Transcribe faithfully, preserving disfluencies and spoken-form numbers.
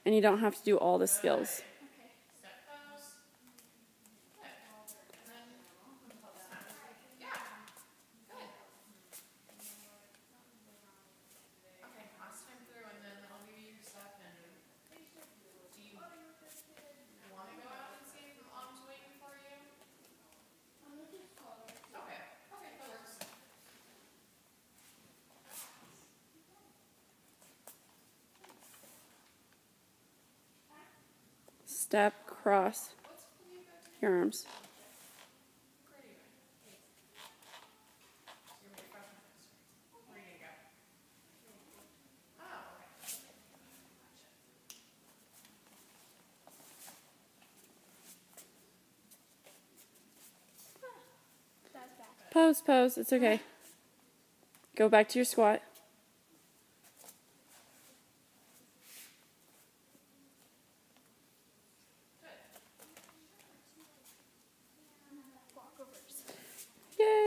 and you don't have to do all the skills. Step, cross your arms. Pose, pose, it's okay. Go back to your squat.